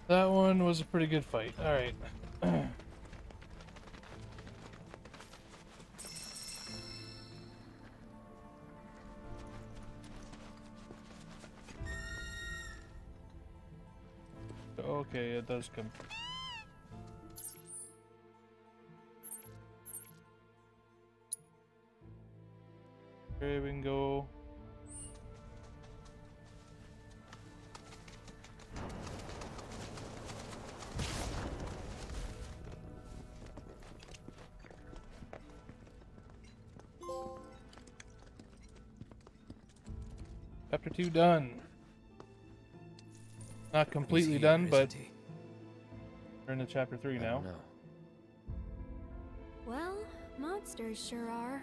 That one was a pretty good fight. All right. Okay, it does come. Okay, we can go. Chapter 2 done. Not completely done, but we're into chapter 3 now. No. Well, monsters sure are.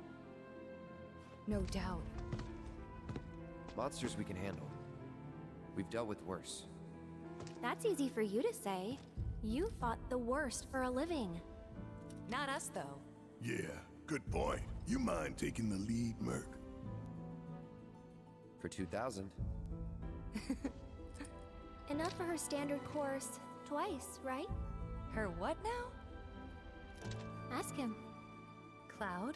No doubt. Monsters we can handle. We've dealt with worse. That's easy for you to say. You fought the worst for a living. Not us, though. Yeah, good point. You mind taking the lead, Merc? For 2,000. Enough for her standard course. Twice, right? Her what now? Ask him. Cloud?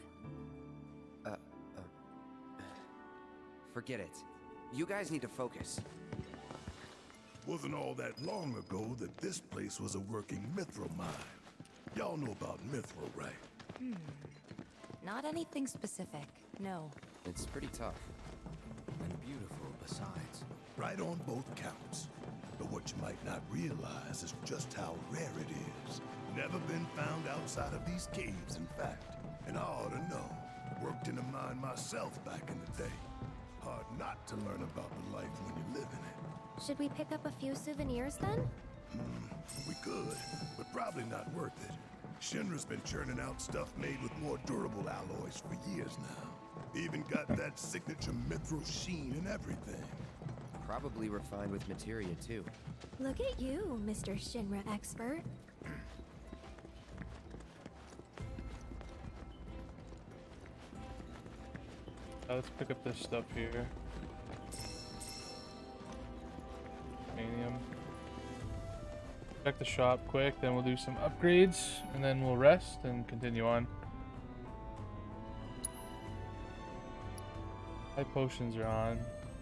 Forget it. You guys need to focus. Wasn't all that long ago that this place was a working mithril mine. Y'all know about mithril, right? Not anything specific, no. It's pretty tough. And beautiful besides. Right on both counts. But what you might not realize is just how rare it is. Never been found outside of these caves, in fact. And I ought to know. Worked in a mine myself back in the day. Hard not to learn about the life when you live in it. Should we pick up a few souvenirs then? We could, but probably not worth it. Shinra's been churning out stuff made with more durable alloys for years now. Even got that signature mithril sheen and everything. Probably refined with materia too. Look at you, Mr. Shinra expert. Let's pick up this stuff here. Uranium. Check the shop quick, then we'll do some upgrades, and then we'll rest and continue on. High potions are on.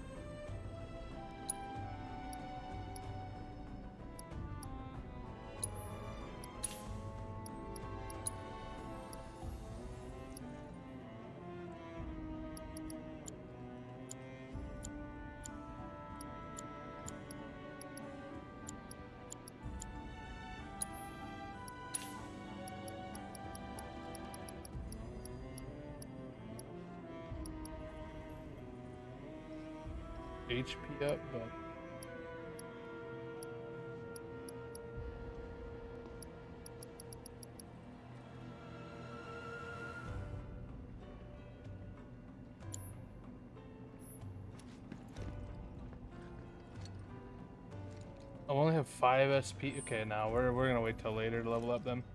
HP up, but I only have 5 SP. Okay, now we're gonna wait till later to level up then.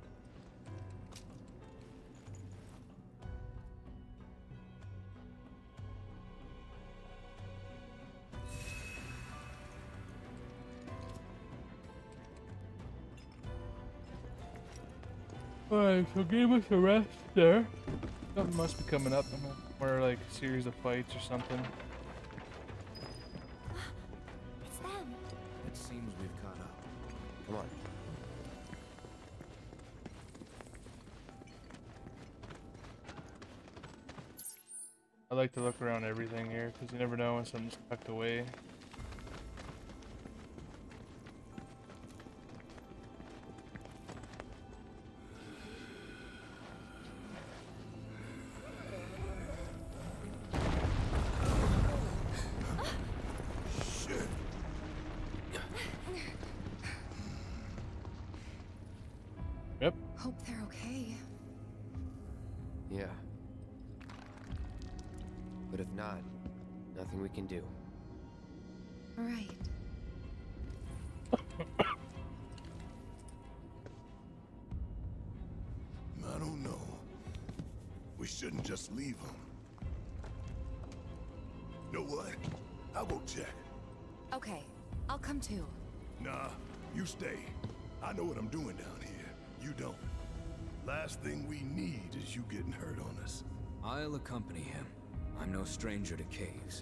Alright, so give us a rest there. Something must be coming up. Or like a series of fights or something. It's them. It seems we've caught up. Come on. I like to look around everything here because you never know when something's tucked away. Yep. Hope they're okay. Yeah. But if not, nothing we can do. Right. I don't know. We shouldn't just leave them. Know what? I'll go check. Okay, I'll come too. Nah, You stay. I know what I'm doing down here. You don't. Last thing we need is you getting hurt on us. I'll accompany him. I'm no stranger to caves.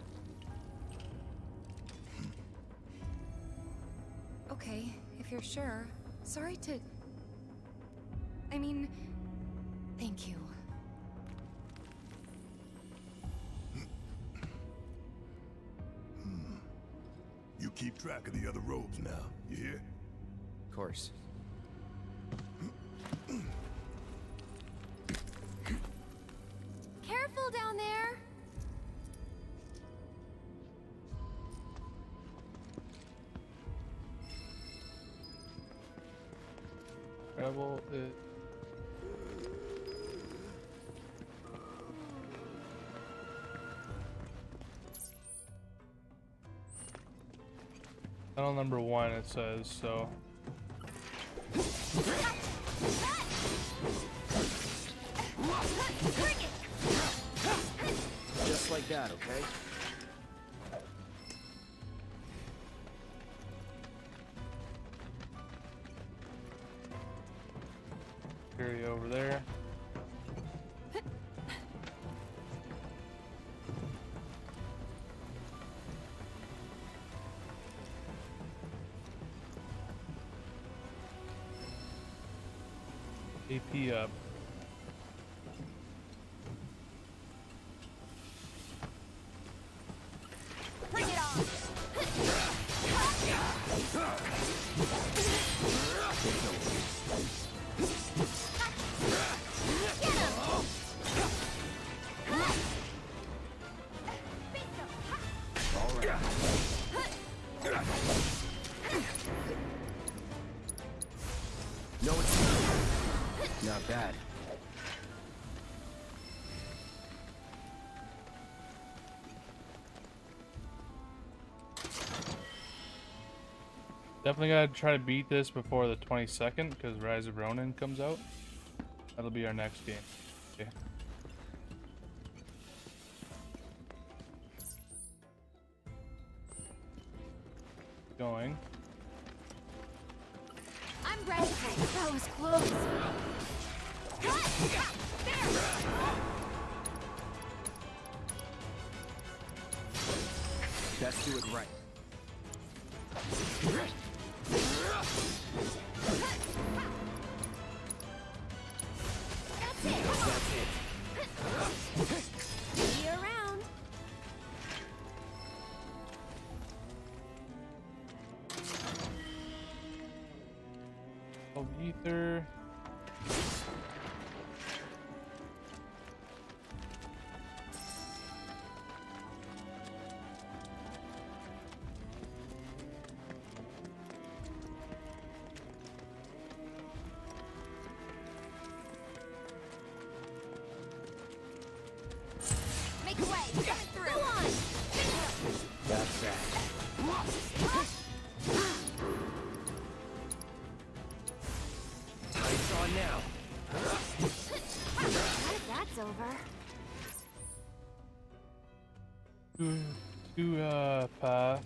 Okay, if you're sure. Sorry to... I mean... Thank you. You keep track of the other robes now. You hear? Of course. Careful down there! Rebel is... Tunnel number 1 it says, so... Just like that, okay? Carry over there. AP up. Bring it on! No, it's not bad. Definitely gotta try to beat this before the 22nd because Rise of Ronin comes out. That'll be our next game. Okay. Going. I'm ready. That was close. Let's do it right. That's it. See you around. Oh, ether. Make way. Get through. Go on. That's that. Tights on now. What if that's over? Two pass.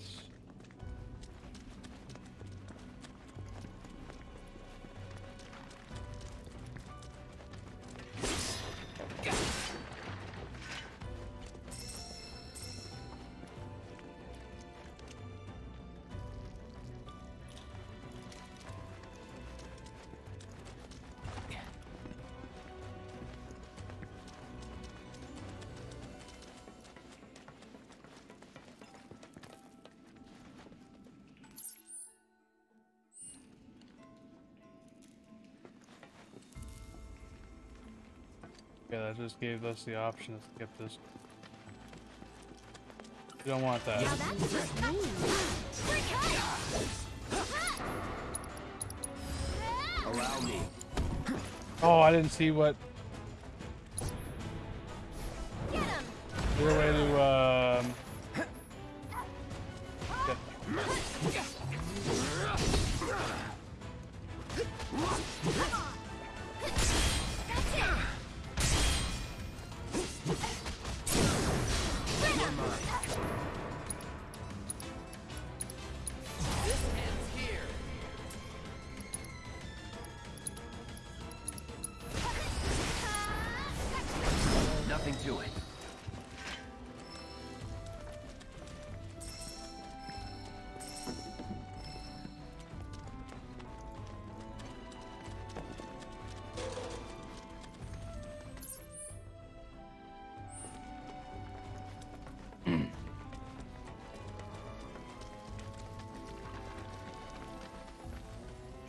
Yeah, that just gave us the option to skip this. You don't want that. Now that's just mean. Allow me. Oh, I didn't see what. Get him. Your way to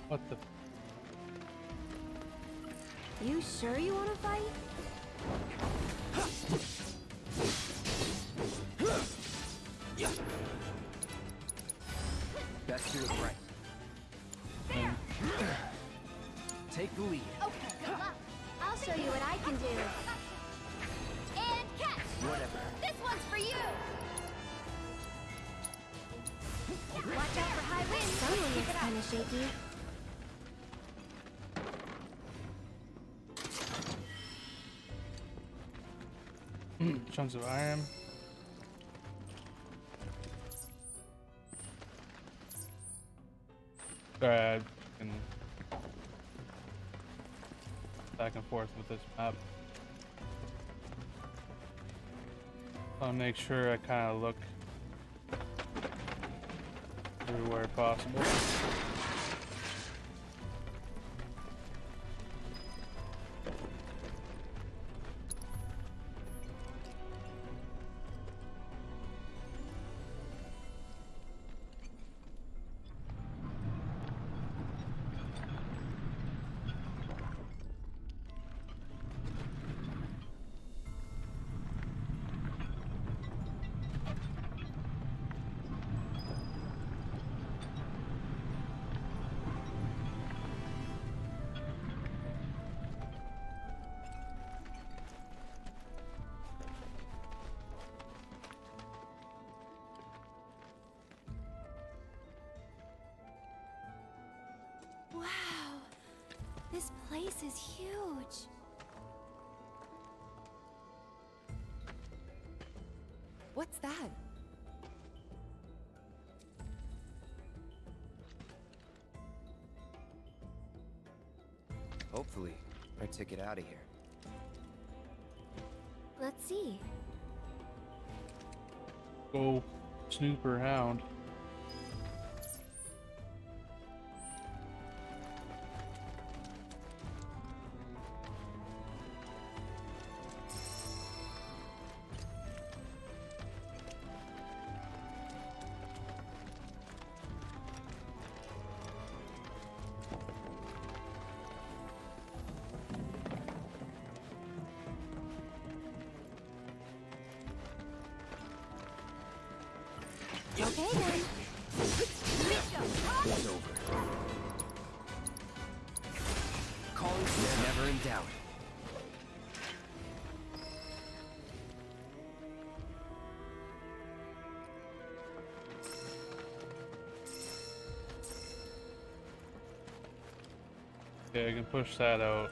What the? You sure you want to fight? Best do it right. Take the lead. Okay, good luck. I'll show you what I can do. And catch! Whatever. This one's for you! Watch out for high winds. Someone looks kind of shaky. Chunks of iron. Sorry, I can back and forth with this map. I'll make sure I kind of look everywhere possible. Wow, this place is huge. What's that? Hopefully, our ticket out of here. Let's see. Go snooper hound. Okay then. It's over. Calling never in doubt. Okay, I can push that out.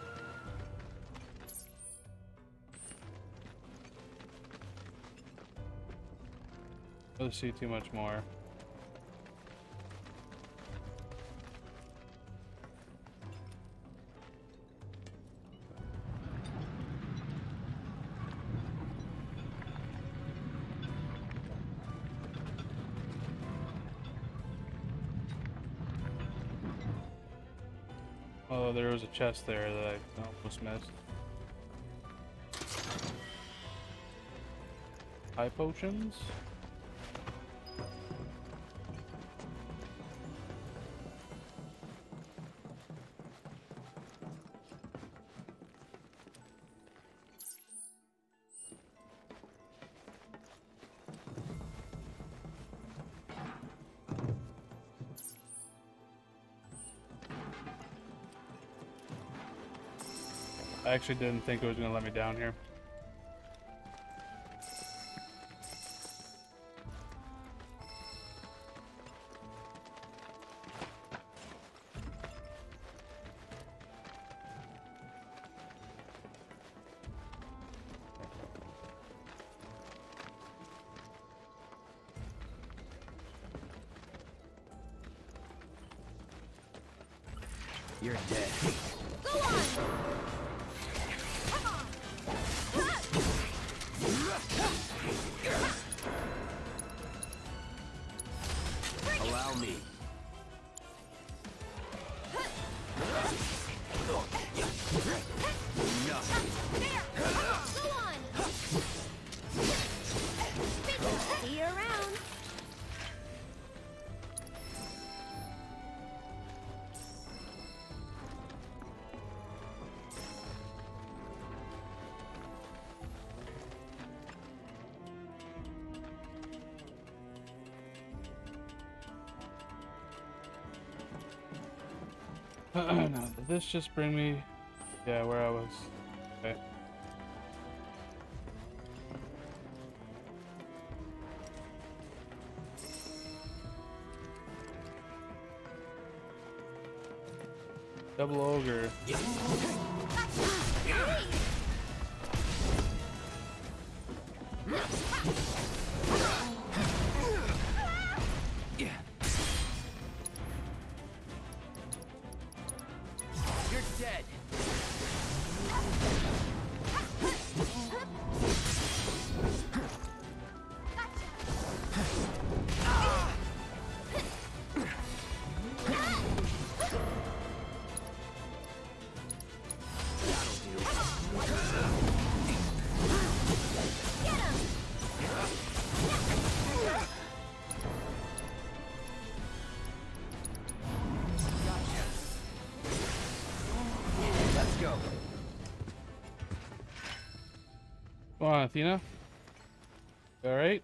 Let's see too much more. Oh, there was a chest there that I almost missed. High potions? I actually didn't think it was going to let me down here. You're dead. Go on! Allow me. Go on! See you around. Now, did this just bring me? Yeah, where I was. Okay. Double ogre. You're dead. Come on, Athena. All right.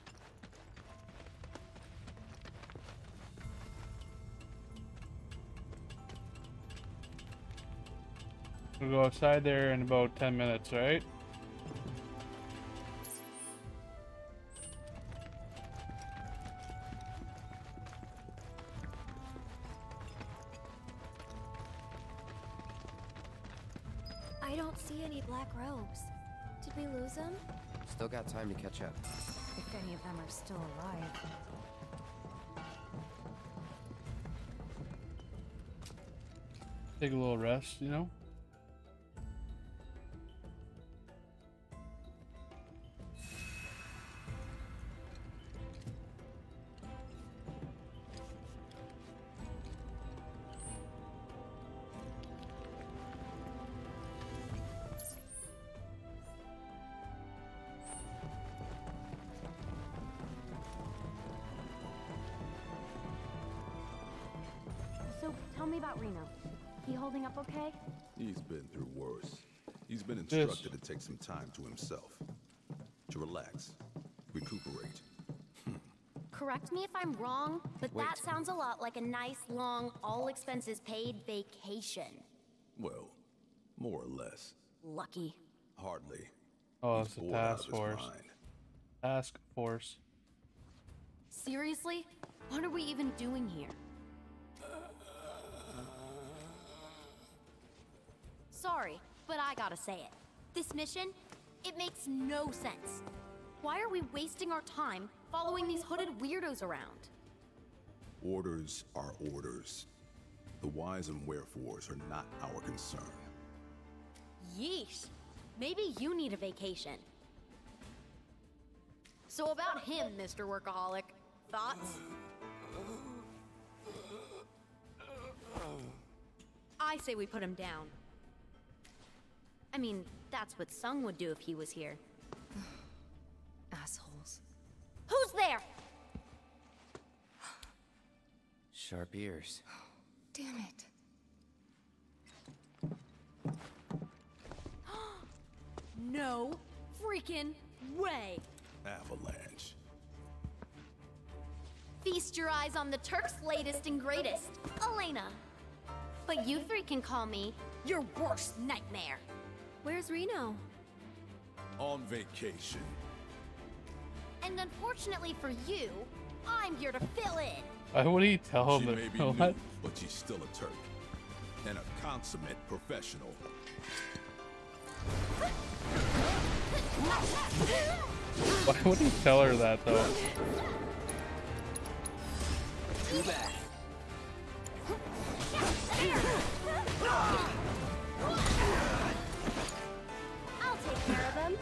We'll go outside there in about 10 minutes, right? I don't see any black robes. Did we lose them? Still got time to catch up. If any of them are still alive. Take a little rest, you know? So, tell me about Reno. He holding up okay? He's been through worse. He's been instructed to take some time to himself. To relax. Recuperate. Correct me if I'm wrong, but Wait. that sounds a lot like a nice, long, all-expenses-paid vacation. Well, more or less. Lucky. Hardly. Oh, He's it's a bored out of task his force. mind. Task force. Seriously? What are we even doing here? Sorry, but I gotta say it. This mission, it makes no sense. Why are we wasting our time following these hooded weirdos around? Orders are orders. The whys and wherefores are not our concern. Yeesh. Maybe you need a vacation. So about him, Mr. Workaholic. Thoughts? I say we put him down. I mean, that's what Sung would do if he was here. Assholes. Who's there? Sharp ears. Damn it. No freaking way. Avalanche. Feast your eyes on the Turk's latest and greatest, Elena. But you three can call me your worst nightmare. Where's Reno? On vacation. And unfortunately for you, I'm here to fill in. Why would he tell She him may that? be new, What? but she's still a Turk. And a consummate professional. Why would he tell her that though? Too bad. I'll take care of them.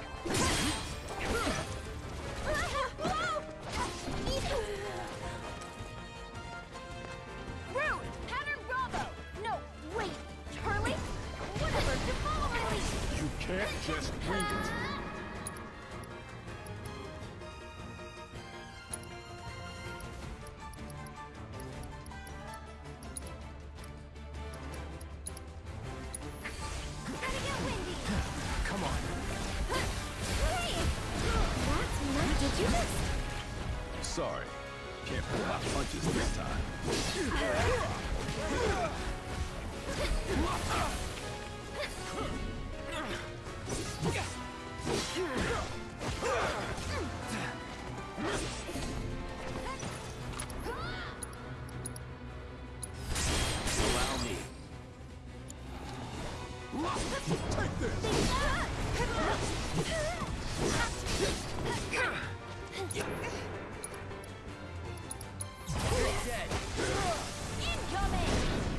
Rude! Pattern Bravo! No, wait, Charlie? Whatever, you follow my lead. You can't just bring it. Gotta get windy. Come on. Hey! That's nuts. Did you just... Sorry. Can't pull my punches this time. Allow me. Take this! You're dead. Incoming!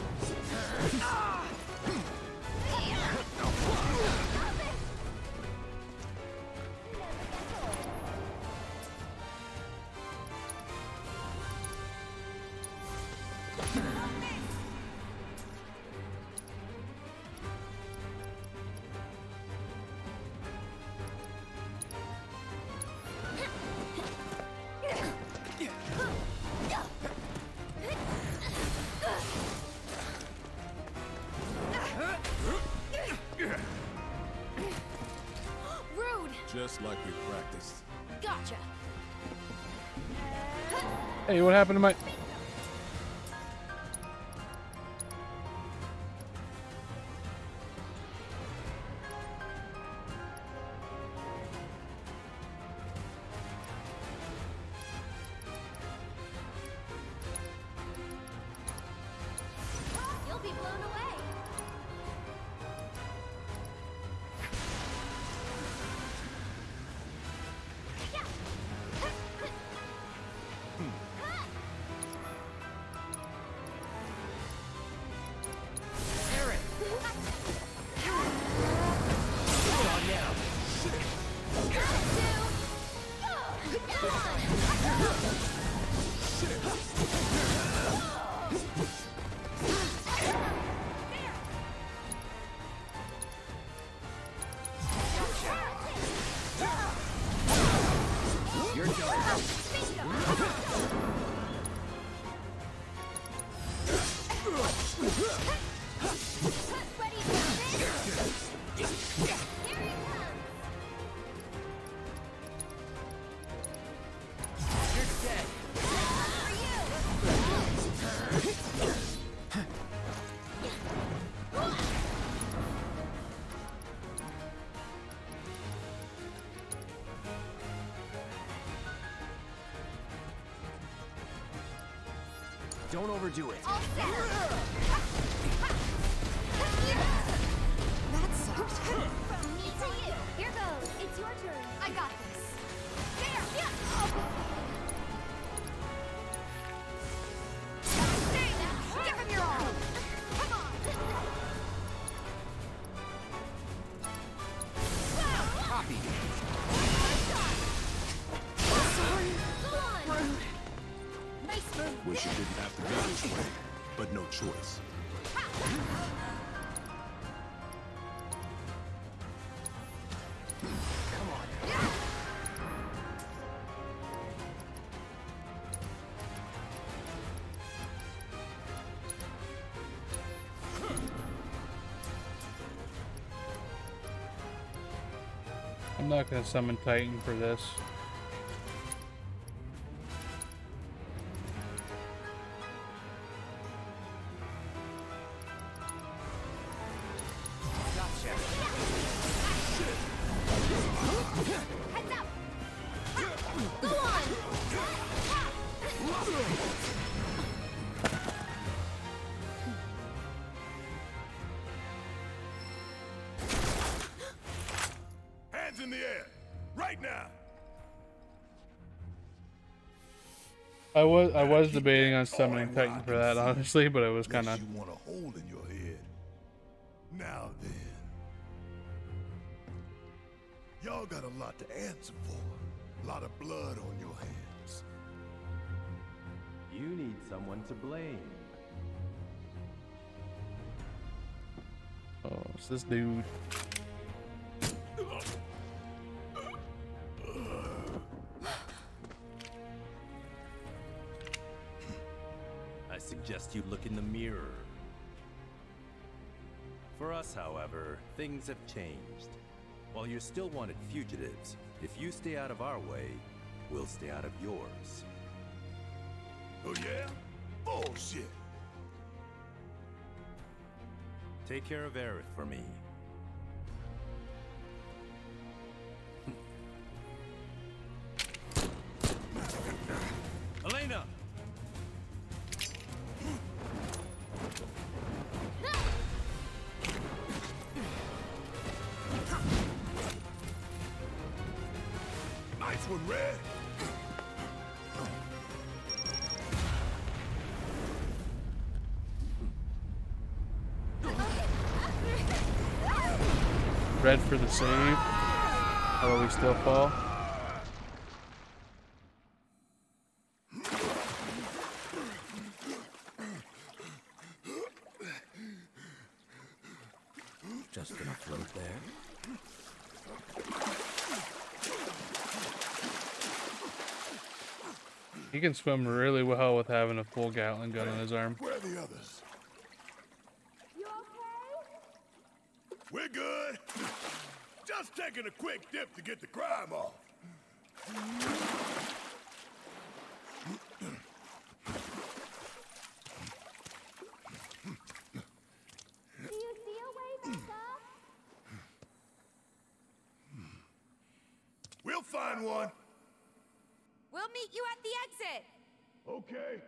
Rude! Just like we practiced. Gotcha! Hey, what happened to my... You'll be blown away! Aaron! On now. You're done. Ready for this? Here he comes! You're dead. For you! Don't overdo it. All set! That sucked. From me to you! Here goes! It's your turn! I got this! There! Yeah! Stay now! Give him your all! Come on! Copy. Go on! Nice move! Wish it didn't have to be this way, but no choice. Come on. I'm not gonna summon Titan for this. Gotcha. Heads up! Go on! Hands in the air, right now! I was debating on summoning Titan for that, honestly, but it was kind Unless of... you want a hole in your head. Now then. Y'all got a lot to answer for. A lot of blood on your hands. You need someone to blame. Oh, it's this dude. I suggest you look in the mirror. For us, however, things have changed. While you're still wanted fugitives, if you stay out of our way, we'll stay out of yours. Oh yeah? Bullshit. Take care of Aerith for me. Elena! Nice one, Red. Red for the save. Although we still fall. Just gonna float there. He can swim really well with having a full Gatling gun on his arm. Where are the others? You okay? We're good. Just taking a quick dip to get the crime off. Do you see a way back up? We'll find one. We'll meet you at the exit. Okay.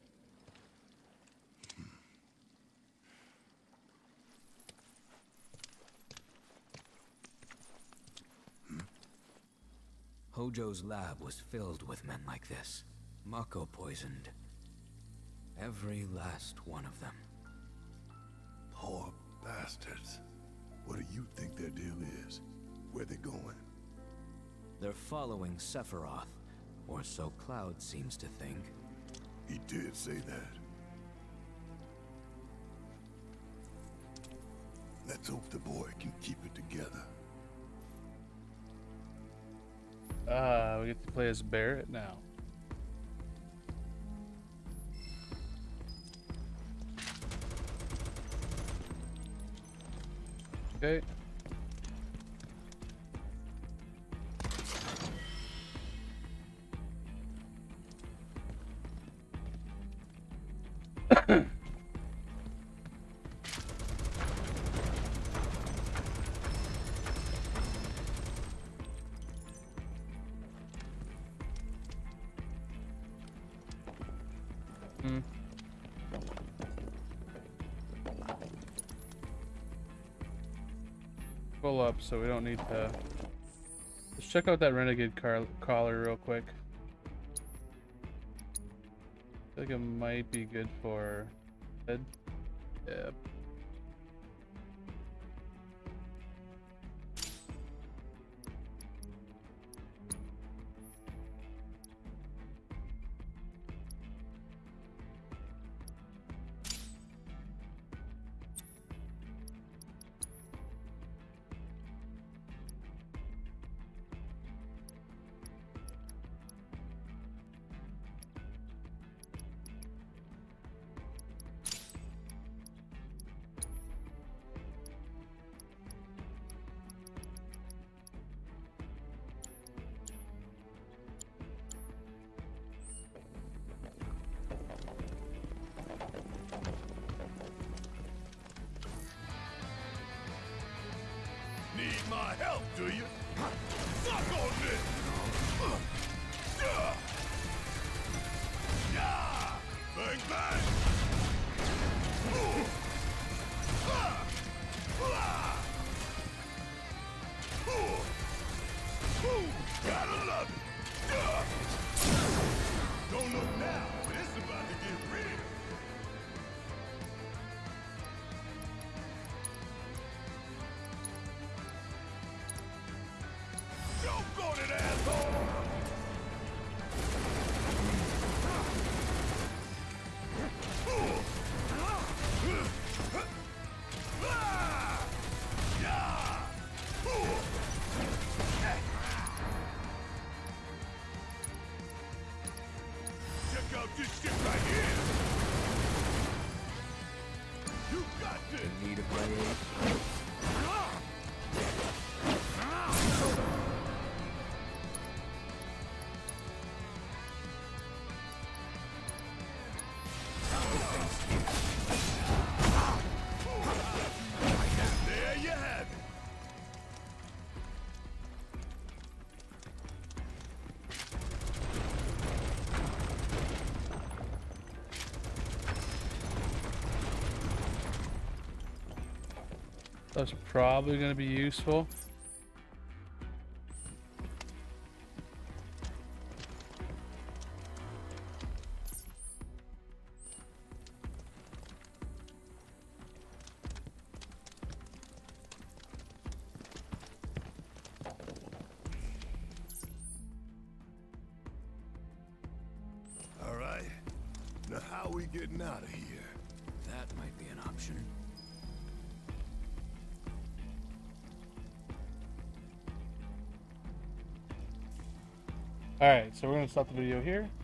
Hojo's lab was filled with men like this. Mako poisoned. Every last one of them. Poor bastards. What do you think their deal is? Where they going? They're following Sephiroth, or so Cloud seems to think. He did say that. Let's hope the boy can keep it together. We get to play as Barret now. Okay. Full up, so we don't need to. Let's check out that Renegade collar real quick. I feel like it might be good for head. Yeah. Need my help, do you? Suck on this! Yeah! Bang, bang! Gotta love it! Don't look now, but it's about to get real! Doggone it, asshole! Check out this shit right here! You got this! In need of my aid? That's probably going to be useful. All right. Now how are we getting out of here? That might be an option. Alright, so we're going to stop the video here.